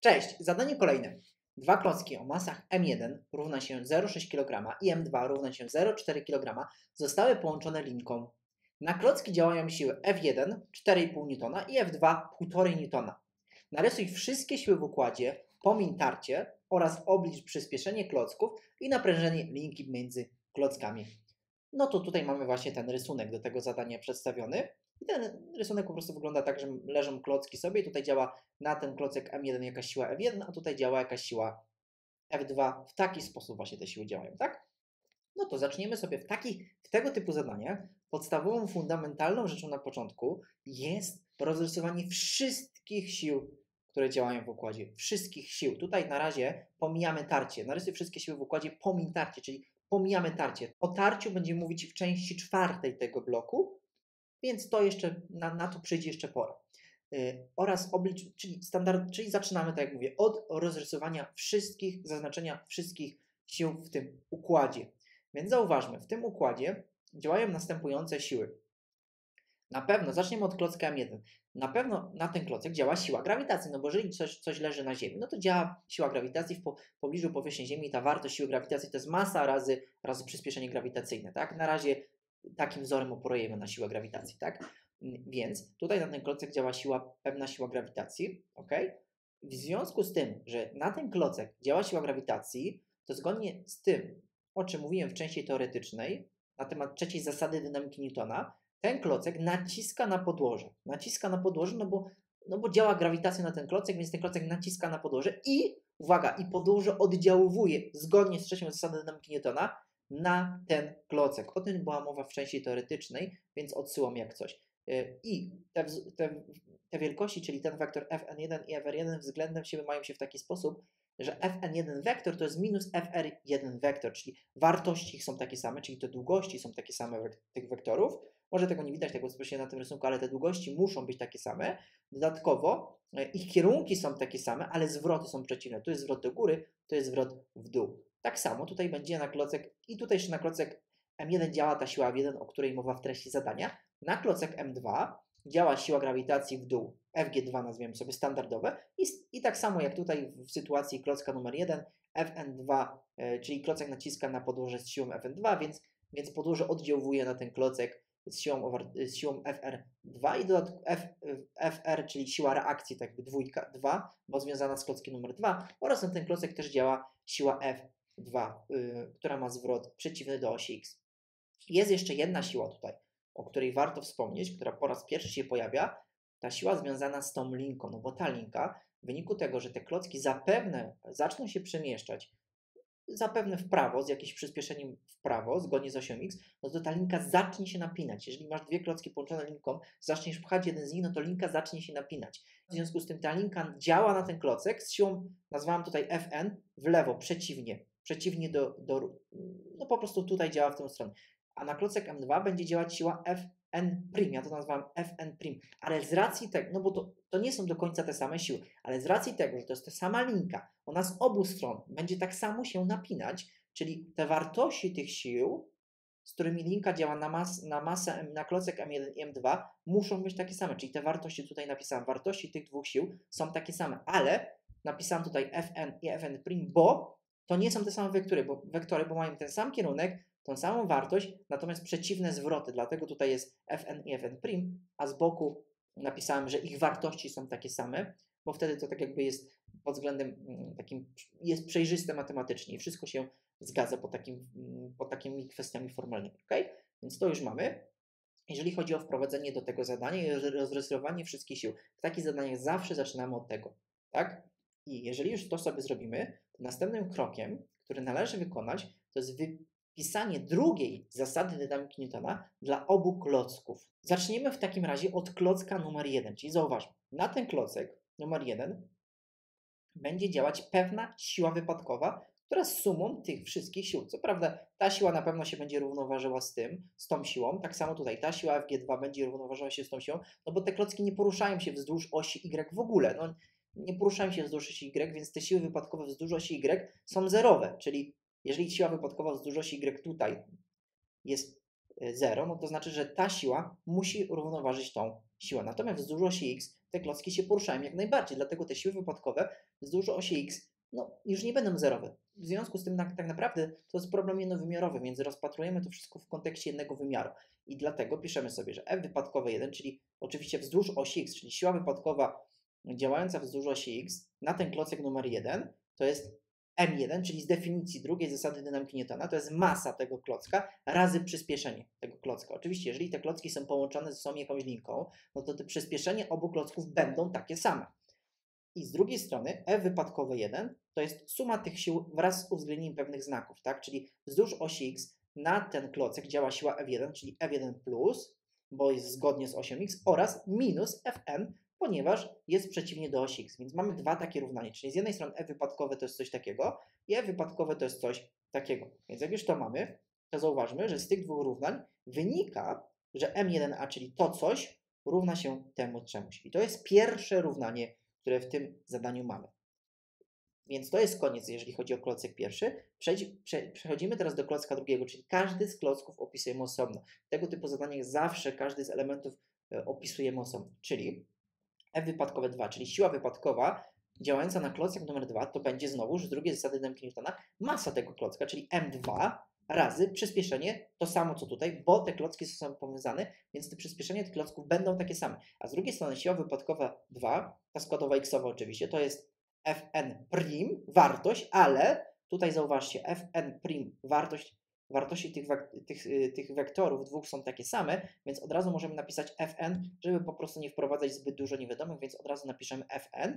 Cześć, zadanie kolejne. Dwa klocki o masach M1 równa się 0,6 kg i M2 równa się 0,4 kg zostały połączone linką. Na klocki działają siły F1 4,5 N i F2 1,5 N. Narysuj wszystkie siły w układzie, pomiń tarcie oraz oblicz przyspieszenie klocków i naprężenie linki między klockami. No to tutaj mamy właśnie ten rysunek do tego zadania przedstawiony. I ten rysunek po prostu wygląda tak, że leżą klocki sobie. Tutaj działa na ten klocek M1 jakaś siła F1, a tutaj działa jakaś siła F2. W taki sposób właśnie te siły działają, tak? No to zaczniemy sobie w tego typu zadaniach. Podstawową, fundamentalną rzeczą na początku jest rozrysowanie wszystkich sił, które działają w układzie. Wszystkich sił. Tutaj na razie pomijamy tarcie. Narysuj wszystkie siły w układzie, pomiń tarcie, czyli pomijamy tarcie. O tarciu będziemy mówić w części czwartej tego bloku, więc to jeszcze na to przyjdzie jeszcze pora. Oraz oblicz, czyli zaczynamy, tak jak mówię, od rozrysowania wszystkich, zaznaczenia wszystkich sił w tym układzie. Więc zauważmy, w tym układzie działają następujące siły. Na pewno, zaczniemy od klocka M1. Na pewno na ten klocek działa siła grawitacji, no bo jeżeli coś leży na Ziemi, no to działa siła grawitacji w pobliżu powierzchni Ziemi. Ta wartość siły grawitacji to jest masa razy przyspieszenie grawitacyjne, tak? Na razie takim wzorem operujemy na siłę grawitacji, tak? Więc tutaj na ten klocek działa pewna siła grawitacji, ok? W związku z tym, że na ten klocek działa siła grawitacji, to zgodnie z tym, o czym mówiłem w części teoretycznej, na temat trzeciej zasady dynamiki Newtona, ten klocek naciska na podłoże. Naciska na podłoże, no bo działa grawitacja na ten klocek, więc ten klocek naciska na podłoże i, uwaga, i podłoże oddziałuje zgodnie z trzecią zasadą dynamiki Newtona na ten klocek. O tym była mowa w części teoretycznej, więc odsyłam jak coś. I te wielkości, czyli ten wektor Fn1 i Fr1 względem siebie mają się w taki sposób, że Fn1 wektor to jest minus Fr1 wektor, czyli wartości ich są takie same, czyli te długości są takie same tych wektorów. Może tego nie widać tak bezpośrednio na tym rysunku, ale te długości muszą być takie same. Dodatkowo ich kierunki są takie same, ale zwroty są przeciwne. Tu jest zwrot do góry, to jest zwrot w dół. Tak samo tutaj będzie na klocek i tutaj jeszcze na klocek M1 działa ta siła F1, o której mowa w treści zadania. Na klocek M2 działa siła grawitacji w dół, Fg2 nazwiemy sobie standardowe i tak samo jak tutaj w sytuacji klocka numer 1, Fn2, czyli klocek naciska na podłoże z siłą Fn2, więc podłoże oddziałuje na ten klocek z siłą Fr2 i dodatkowo Fr, czyli siła reakcji, tak jakby dwójka 2, bo związana z klockiem numer 2 oraz na ten klocek też działa siła F2, która ma zwrot przeciwny do osi X. Jest jeszcze jedna siła tutaj, o której warto wspomnieć, która po raz pierwszy się pojawia, ta siła związana z tą linką, no bo ta linka w wyniku tego, że te klocki zapewne zaczną się przemieszczać, zapewne w prawo, z jakimś przyspieszeniem w prawo, zgodnie z osią X, no to ta linka zacznie się napinać. Jeżeli masz dwie klocki połączone linką, zaczniesz pchać jeden z nich, no to linka zacznie się napinać. W związku z tym ta linka działa na ten klocek z siłą, nazwałem tutaj Fn, w lewo, przeciwnie no po prostu tutaj działa w tę stronę. A na klocek M2 będzie działać siła Fn', ja to nazwałem Fn', ale z racji tego, no bo to nie są do końca te same siły, ale z racji tego, że to jest ta sama linka, ona z obu stron będzie tak samo się napinać, czyli te wartości tych sił, z którymi linka działa na klocek M1 i M2 muszą być takie same, czyli te wartości tutaj napisałem, wartości tych dwóch sił są takie same, ale napisałem tutaj Fn i Fn', bo to nie są te same wektory, bo mają ten sam kierunek, tą samą wartość, natomiast przeciwne zwroty, dlatego tutaj jest Fn i Fn', a z boku napisałem, że ich wartości są takie same, bo wtedy to tak jakby jest pod względem takim, jest przejrzyste matematycznie i wszystko się zgadza pod takimi kwestiami formalnymi, ok? Więc to już mamy. Jeżeli chodzi o wprowadzenie do tego zadania i rozrysowanie wszystkich sił, w takich zadaniach zawsze zaczynamy od tego, tak? I jeżeli już to sobie zrobimy, to następnym krokiem, który należy wykonać, to jest pisanie drugiej zasady dynamiki Newtona dla obu klocków. Zaczniemy w takim razie od klocka numer 1, czyli zauważmy, na ten klocek numer 1 będzie działać pewna siła wypadkowa, która z sumą tych wszystkich sił. Co prawda ta siła na pewno się będzie równoważyła z tą siłą, tak samo tutaj ta siła Fg2 będzie równoważyła się z tą siłą, no bo te klocki nie poruszają się wzdłuż osi Y w ogóle, no nie poruszają się wzdłuż osi Y, więc te siły wypadkowe wzdłuż osi Y są zerowe, czyli jeżeli siła wypadkowa wzdłuż osi Y tutaj jest 0, no to znaczy, że ta siła musi równoważyć tą siła. Natomiast wzdłuż osi X te klocki się poruszają jak najbardziej, dlatego te siły wypadkowe wzdłuż osi X już nie będą zerowe. W związku z tym tak naprawdę to jest problem jednowymiarowy, więc rozpatrujemy to wszystko w kontekście jednego wymiaru. I dlatego piszemy sobie, że F wypadkowe 1, czyli oczywiście wzdłuż osi X, czyli siła wypadkowa działająca wzdłuż osi X na ten klocek numer 1 to jest M1, czyli z definicji drugiej zasady dynamiki Newtona, to jest masa tego klocka razy przyspieszenie tego klocka. Oczywiście, jeżeli te klocki są połączone ze sobą jakąś linką, no to te przyspieszenie obu klocków będą takie same. I z drugiej strony F wypadkowe 1 to jest suma tych sił wraz z uwzględnieniem pewnych znaków, tak? Czyli wzdłuż osi X na ten klocek działa siła F1, czyli F1+, bo jest zgodnie z osią X, oraz minus Fn, ponieważ jest przeciwnie do osi X. Więc mamy dwa takie równania, czyli z jednej strony F wypadkowe to jest coś takiego i F wypadkowe to jest coś takiego. Więc jak już to mamy, to zauważmy, że z tych dwóch równań wynika, że M1A, czyli to coś, równa się temu czemuś. I to jest pierwsze równanie, które w tym zadaniu mamy. Więc to jest koniec, jeżeli chodzi o klocek pierwszy. Przechodzimy teraz do klocka drugiego, czyli każdy z klocków opisujemy osobno. W tego typu zadaniach zawsze każdy z elementów opisujemy osobno. Czyli F wypadkowe 2, czyli siła wypadkowa działająca na klocek numer 2, to będzie znowu z drugiej zasady dynamiki Newtona masa tego klocka, czyli M2 razy przyspieszenie, to samo co tutaj, bo te klocki są sobą powiązane, więc te przyspieszenia tych klocków będą takie same. A z drugiej strony siła wypadkowa 2, ta składowa x-owa oczywiście, to jest Fn', wartość, ale tutaj zauważcie, Fn', wartości tych wektorów dwóch są takie same, więc od razu możemy napisać Fn, żeby po prostu nie wprowadzać zbyt dużo niewiadomych, więc od razu napiszemy Fn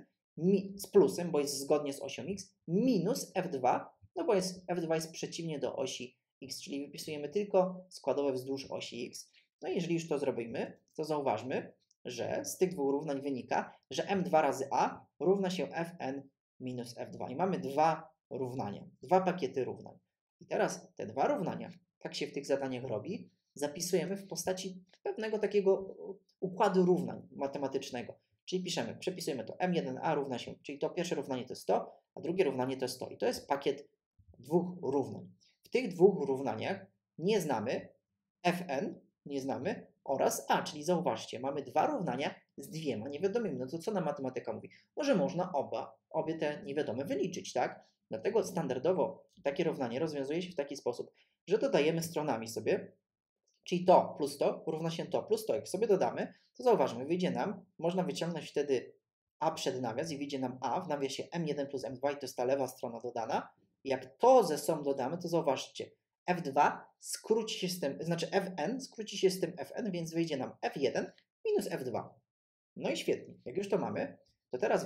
z plusem, bo jest zgodnie z osią x, minus F2, no bo F2 jest przeciwnie do osi x, czyli wypisujemy tylko składowe wzdłuż osi x. No i jeżeli już to zrobimy, to zauważmy, że z tych dwóch równań wynika, że M2 razy A równa się Fn minus F2. I mamy dwa równania, dwa pakiety równań. I teraz te dwa równania, tak się w tych zadaniach robi, zapisujemy w postaci pewnego takiego układu równań matematycznego. Czyli przepisujemy to M1A równa się, czyli to pierwsze równanie to jest to, a drugie równanie to jest to. I to jest pakiet dwóch równań. W tych dwóch równaniach nie znamy Fn, nie znamy oraz A, czyli zauważcie, mamy dwa równania z dwiema niewiadomymi. No to co nam matematyka mówi? Może można obie te niewiadome wyliczyć, tak? Dlatego standardowo takie równanie rozwiązuje się w taki sposób, że dodajemy stronami sobie, czyli to plus to równa się to plus to. Jak sobie dodamy, to zauważmy, wyjdzie nam, można wyciągnąć wtedy A przed nawias i wyjdzie nam A w nawiasie M1 plus M2 i to jest ta lewa strona dodana. Jak to ze sobą dodamy, to zauważcie, F2 skróci się z tym, znaczy Fn skróci się z tym Fn, więc wyjdzie nam F1 minus F2. No i świetnie. Jak już to mamy, to teraz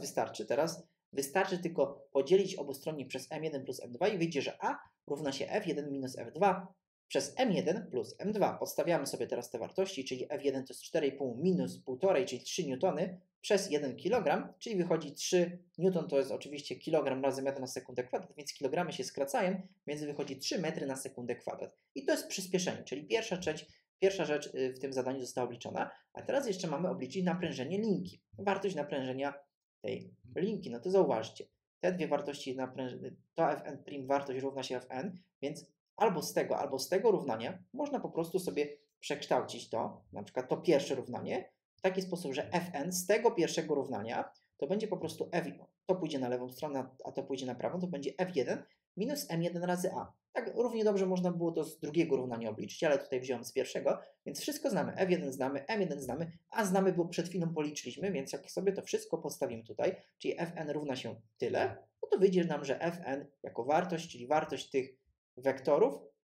wystarczy tylko podzielić obustronnie przez M1 plus M2 i wyjdzie, że A równa się F1 minus F2 przez M1 plus M2. Podstawiamy sobie teraz te wartości, czyli F1 to jest 4,5 minus 1,5, czyli 3 newtony przez 1 kg, czyli wychodzi 3 newton, to jest oczywiście kilogram razy metr na sekundę kwadrat, więc kilogramy się skracają, więc wychodzi 3 metry na sekundę kwadrat. I to jest przyspieszenie, czyli pierwsza rzecz w tym zadaniu została obliczona, a teraz jeszcze mamy obliczyć naprężenie linki. Wartość naprężenia tej linki, no to zauważcie, te dwie wartości, to Fn' wartość równa się Fn, więc albo z tego równania można po prostu sobie przekształcić to, na przykład to pierwsze równanie, w taki sposób, że Fn z tego pierwszego równania to będzie po prostu to pójdzie na lewą stronę, a to pójdzie na prawą, to będzie F1 minus M1 razy A. Tak równie dobrze można było to z drugiego równania obliczyć, ale tutaj wziąłem z pierwszego, więc wszystko znamy. F1 znamy, M1 znamy, A znamy, bo przed chwilą policzyliśmy, więc jak sobie to wszystko postawimy tutaj, czyli Fn równa się tyle, no to wyjdzie nam, że Fn jako wartość, czyli wartość tych wektorów,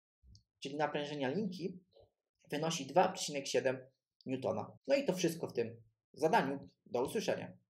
czyli naprężenia linki, wynosi 2,7 newtona. No i to wszystko w tym zadaniu. Do usłyszenia.